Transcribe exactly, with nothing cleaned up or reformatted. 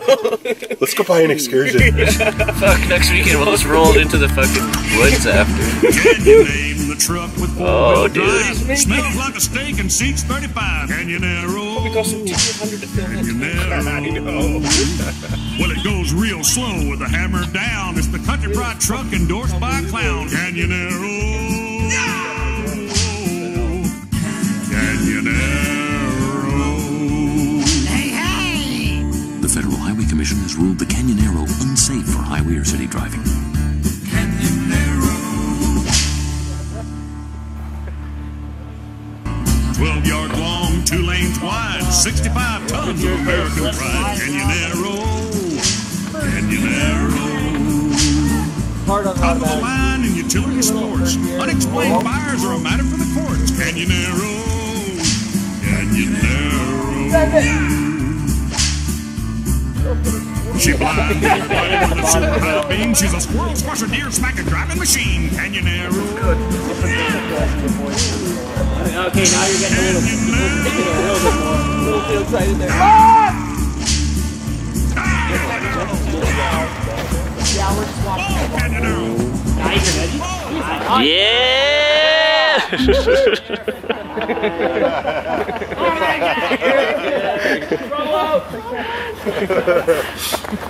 Let's go buy an excursion. Fuck, next weekend we'll just roll into the fucking woods after. Can you name the truck with Oh, dude. Smells like a steak and seats thirty-five. Canyonero. It costs two hundred to fill it. Canyonero. Well, it goes real slow with the hammer down. It's the country pride truck endorsed by a clown. Canyonero. The Federal Highway Commission has ruled the Canyonero unsafe for highway or city driving. Canyonero. twelve yards long, two lanes wide, sixty-five tons of American pride. Canyonero. Canyonero. Top of the line in utility sports. Unexplained fires are a matter for the courts. Canyonero. Canyonero. She blind, blind with a super high beam. She's a squirrel squasher, deer smacker driving machine. Canyonero. Okay, now you're getting a little, a little bit more. A little too excited there. Ah! Yeah, we're just watching. Oh, Canyonero. Nice, ready? Yeah! Throw out!